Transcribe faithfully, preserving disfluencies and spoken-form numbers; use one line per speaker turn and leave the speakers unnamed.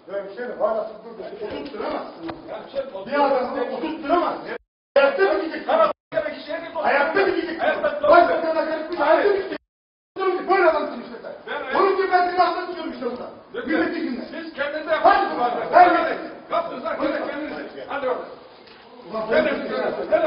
Ya bir şey mi? Hala tutturdu. Oturtturamazsın. Bir adamı oturtturamazsın. Hayatta mı gidecek? Hayatta mı gidecek? Başbakanına karışmış. Hayatta mı gidecek? Böyle adamsın işte sen. Onun gibi ben seni hasta tutuyorum işte burada. Milletvekilinde.
Siz kendinize yapın.
Hadi. Ver.
Yaptınız lan kendinize. Hadi bakalım.
Ulan